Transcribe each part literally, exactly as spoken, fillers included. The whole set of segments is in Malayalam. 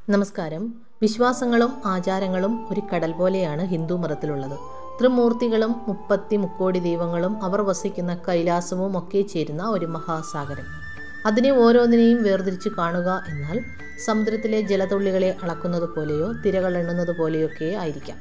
നമസ്കാരം. വിശ്വാസങ്ങളും ആചാരങ്ങളും ഒരു കടൽ പോലെയാണ് ഹിന്ദു മതത്തിലുള്ളത്. ത്രിമൂർത്തികളും മുപ്പത്തി മുക്കോടി ദൈവങ്ങളും അവർ വസിക്കുന്ന കൈലാസവും ഒക്കെ ചേരുന്ന ഒരു മഹാസാഗരം. അതിനെ ഓരോന്നിനെയും വേർതിരിച്ച് കാണുക എന്നാൽ സമുദ്രത്തിലെ ജലതുള്ളികളെ അളക്കുന്നത് പോലെയോ തിരകൾ എണ്ണുന്നത് പോലെയൊക്കെ ആയിരിക്കാം.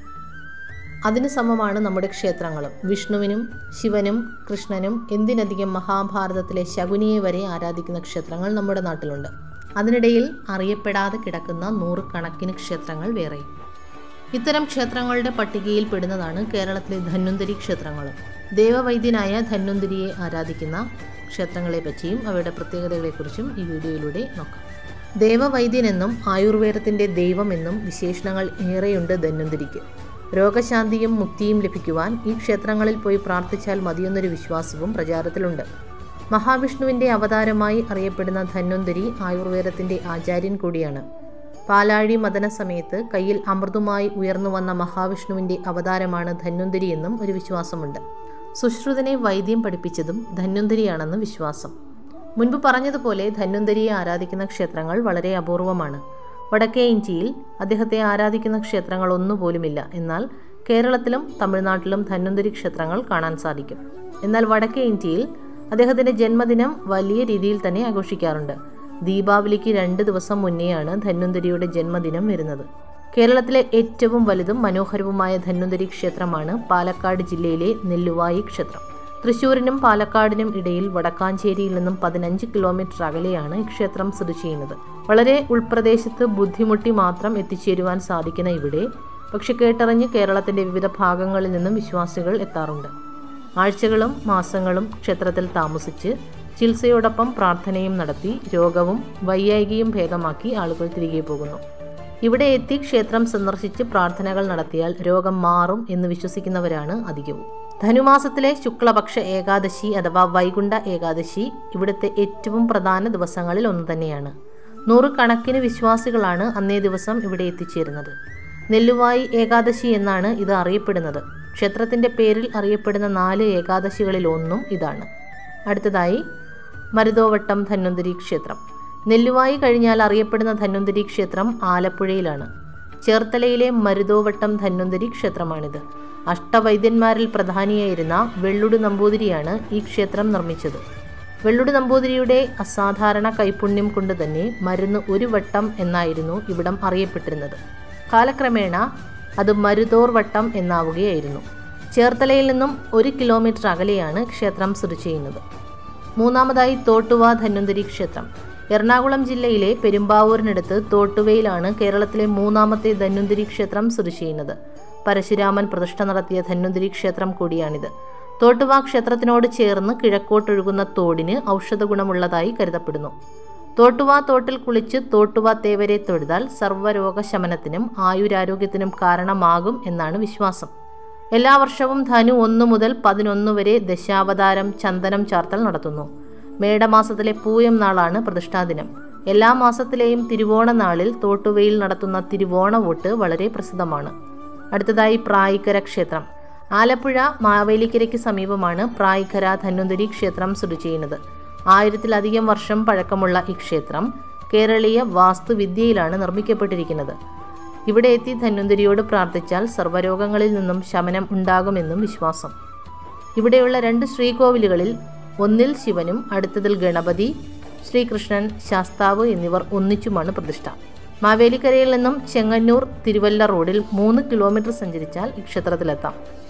അതിന് സമമാണ് നമ്മുടെ ക്ഷേത്രങ്ങളും. വിഷ്ണുവിനും ശിവനും കൃഷ്ണനും എന്തിനധികം മഹാഭാരതത്തിലെ ശകുനിയെ വരെ ആരാധിക്കുന്ന ക്ഷേത്രങ്ങൾ നമ്മുടെ നാട്ടിലുണ്ട്. അതിനിടയിൽ അറിയപ്പെടാതെ കിടക്കുന്ന നൂറുകണക്കിന് ക്ഷേത്രങ്ങൾ വേറെയും. ഇത്തരം ക്ഷേത്രങ്ങളുടെ പട്ടികയിൽ പെടുന്നതാണ് കേരളത്തിലെ ധന്വന്തരി ക്ഷേത്രങ്ങളും. ദേവവൈദ്യനായ ധന്വന്തരിയെ ആരാധിക്കുന്ന ക്ഷേത്രങ്ങളെ പറ്റിയും അവയുടെ പ്രത്യേകതകളെക്കുറിച്ചും ഈ വീഡിയോയിലൂടെ നോക്കാം. ദേവവൈദ്യനെന്നും ആയുർവേദത്തിൻ്റെ ദൈവമെന്നും വിശേഷണങ്ങൾ ഏറെയുണ്ട് ധന്വന്തരിക്ക്. രോഗശാന്തിയും മുക്തിയും ലഭിക്കുവാൻ ഈ ക്ഷേത്രങ്ങളിൽ പോയി പ്രാർത്ഥിച്ചാൽ മതിയെന്നൊരു വിശ്വാസവും പ്രചാരത്തിലുണ്ട്. മഹാവിഷ്ണുവിൻ്റെ അവതാരമായി അറിയപ്പെടുന്ന ധന്വന്തരി ആയുർവേദത്തിൻ്റെ ആചാര്യൻ കൂടിയാണ്. പാലാഴി മദന സമയത്ത് കയ്യിൽ അമൃതുമായി ഉയർന്നു വന്ന മഹാവിഷ്ണുവിൻ്റെ അവതാരമാണ് ധന്വന്തരി എന്നും ഒരു വിശ്വാസമുണ്ട്. സുശ്രുതനെ വൈദ്യം പഠിപ്പിച്ചതും ധന്വന്തരിയാണെന്ന് വിശ്വാസം. മുൻപ് പറഞ്ഞതുപോലെ ധന്വന്തരിയെ ആരാധിക്കുന്ന ക്ഷേത്രങ്ങൾ വളരെ അപൂർവമാണ്. വടക്കേ ഇന്ത്യയിൽ അദ്ദേഹത്തെ ആരാധിക്കുന്ന ക്ഷേത്രങ്ങൾ ഒന്നുപോലുമില്ല. എന്നാൽ കേരളത്തിലും തമിഴ്നാട്ടിലും ധന്വന്തരി ക്ഷേത്രങ്ങൾ കാണാൻ സാധിക്കും. എന്നാൽ വടക്കേ ഇന്ത്യയിൽ അദ്ദേഹത്തിൻ്റെ ജന്മദിനം വലിയ രീതിയിൽ തന്നെ ആഘോഷിക്കാറുണ്ട്. ദീപാവലിക്ക് രണ്ട് ദിവസം മുന്നെയാണ് ധന്വന്തരിയുടെ ജന്മദിനം വരുന്നത്. കേരളത്തിലെ ഏറ്റവും വലുതും മനോഹരവുമായ ധന്വന്തരി ക്ഷേത്രമാണ് പാലക്കാട് ജില്ലയിലെ നെല്ലുവായി ക്ഷേത്രം. തൃശ്ശൂരിനും പാലക്കാടിനും ഇടയിൽ വടക്കാഞ്ചേരിയിൽ നിന്നും പതിനഞ്ച് കിലോമീറ്റർ അകലെയാണ് ഈ ക്ഷേത്രം സ്ഥിതി ചെയ്യുന്നത്. വളരെ ഉൾപ്രദേശത്ത് ബുദ്ധിമുട്ടി മാത്രം എത്തിച്ചേരുവാൻ സാധിക്കുന്ന ഇവിടെ പക്ഷെ കേട്ടറിഞ്ഞ് കേരളത്തിൻ്റെ വിവിധ ഭാഗങ്ങളിൽ നിന്നും വിശ്വാസികൾ എത്താറുണ്ട്. ആഴ്ചകളും മാസങ്ങളും ക്ഷേത്രത്തിൽ താമസിച്ച് ചികിത്സയോടൊപ്പം പ്രാർത്ഥനയും നടത്തി രോഗവും വൈയായികയും ഭേദമാക്കി ആളുകൾ തിരികെ പോകുന്നു. ഇവിടെ എത്തി ക്ഷേത്രം സന്ദർശിച്ച് പ്രാർത്ഥനകൾ നടത്തിയാൽ രോഗം മാറും എന്ന് വിശ്വസിക്കുന്നവരാണ് അധികവും. ധനുമാസത്തിലെ ശുക്ലപക്ഷ ഏകാദശി അഥവാ വൈകുണ്ഠ ഏകാദശി ഇവിടുത്തെ ഏറ്റവും പ്രധാന ദിവസങ്ങളിൽ ഒന്ന് തന്നെയാണ്. നൂറുകണക്കിന് വിശ്വാസികളാണ് അന്നേ ദിവസം ഇവിടെ എത്തിച്ചേരുന്നത്. നെല്ലുവായി ഏകാദശി എന്നാണ് ഇത് അറിയപ്പെടുന്നത്. ക്ഷേത്രത്തിൻ്റെ പേരിൽ അറിയപ്പെടുന്ന നാല് ഏകാദശികളിൽ ഒന്നും ഇതാണ്. അടുത്തതായി മരുതോവട്ടം ധന്വന്തരി ക്ഷേത്രം. നെല്ലുവായി കഴിഞ്ഞാൽ അറിയപ്പെടുന്ന ധന്വന്തരി ക്ഷേത്രം ആലപ്പുഴയിലാണ്. ചേർത്തലയിലെ മരുതോവട്ടം ധന്വന്തരി ക്ഷേത്രമാണിത്. അഷ്ടവൈദ്യന്മാരിൽ പ്രധാനിയായിരുന്ന വെള്ളുടി നമ്പൂതിരിയാണ് ഈ ക്ഷേത്രം നിർമ്മിച്ചത്. വെള്ളുടി നമ്പൂതിരിയുടെ അസാധാരണ കൈപുണ്യം കൊണ്ട് തന്നെ മരുന്ന് ഒരു വട്ടം എന്നായിരുന്നു ഇവിടം അറിയപ്പെട്ടിരുന്നത്. കാലക്രമേണ അത് മരുതോർ വട്ടം എന്നാവുകയായിരുന്നു. ചേർത്തലയിൽ നിന്നും ഒരു കിലോമീറ്റർ അകലെയാണ് ക്ഷേത്രം സ്ഥിതി ചെയ്യുന്നത്. മൂന്നാമതായി തോട്ടുവ ധന്വന്തരി ക്ഷേത്രം. എറണാകുളം ജില്ലയിലെ പെരുമ്പാവൂരിനടുത്ത് തോട്ടുവയിലാണ് കേരളത്തിലെ മൂന്നാമത്തെ ധന്വന്തരി ക്ഷേത്രം സ്ഥിതി ചെയ്യുന്നത്. പരശുരാമൻ പ്രതിഷ്ഠ നടത്തിയ ധന്വന്തരി ക്ഷേത്രം കൂടിയാണിത്. തോട്ടുവ ക്ഷേത്രത്തിനോട് ചേർന്ന് കിഴക്കോട്ടൊഴുകുന്ന തോടിന് ഔഷധ ഗുണമുള്ളതായി കരുതപ്പെടുന്നു. തോട്ടുവ തോട്ടിൽ കുളിച്ച് തോട്ടുവ തേവരെ തൊഴുതാൽ സർവ്വരോഗശമനത്തിനും ആയുരാരോഗ്യത്തിനും കാരണമാകും എന്നാണ് വിശ്വാസം. എല്ലാ വർഷവും ധനു ഒന്ന് മുതൽ പതിനൊന്ന് വരെ ദശാവതാരം ചന്ദനം ചാർത്തൽ നടത്തുന്നു. മേടമാസത്തിലെ പൂയം നാളാണ് പ്രതിഷ്ഠാദിനം. എല്ലാ മാസത്തിലെയും തിരുവോണ നാളിൽ തോട്ടുവയിൽ നടത്തുന്ന തിരുവോണവൂട്ട് വളരെ പ്രസിദ്ധമാണ്. അടുത്തതായി പ്രായിക്കര ക്ഷേത്രം. ആലപ്പുഴ മാവേലിക്കരയ്ക്ക് സമീപമാണ് പ്രായിക്കര ധന്വന്തരി ക്ഷേത്രം സ്ഥിതി ചെയ്യുന്നത്. ആയിരത്തിലധികം വർഷം പഴക്കമുള്ള ഈ ക്ഷേത്രം കേരളീയ വാസ്തുവിദ്യയിലാണ് നിർമ്മിക്കപ്പെട്ടിരിക്കുന്നത്. ഇവിടെ എത്തി ധന്വന്തരിയോട് പ്രാർത്ഥിച്ചാൽ സർവ്വരോഗങ്ങളിൽ നിന്നും ശമനം ഉണ്ടാകുമെന്നും വിശ്വാസം. ഇവിടെയുള്ള രണ്ട് ശ്രീകോവിലുകളിൽ ഒന്നിൽ ശിവനും അടുത്തതിൽ ഗണപതി, ശ്രീകൃഷ്ണൻ, ശാസ്താവ് എന്നിവർ ഒന്നിച്ചുമാണ് പ്രതിഷ്ഠ. മാവേലിക്കരയിൽ നിന്നും ചെങ്ങന്നൂർ തിരുവല്ല റോഡിൽ മൂന്ന് കിലോമീറ്റർ സഞ്ചരിച്ചാൽ ഈ ക്ഷേത്രത്തിലെത്താം.